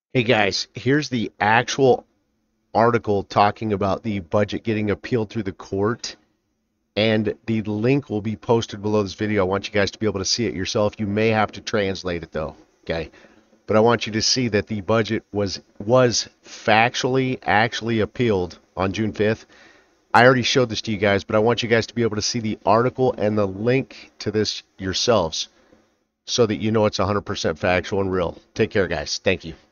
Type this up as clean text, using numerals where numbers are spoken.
Hey guys, here's the actual article talking about the budget getting appealed through the court, and the link will be posted below this video. I want you guys to be able to see it yourself. You may have to translate it though, okay? But I want you to see that the budget was factually actually appealed on June 5th. I already showed this to you guys, but I want you guys to be able to see the article and the link to this yourselves so that you know it's 100% factual and real. Take care, guys. Thank you.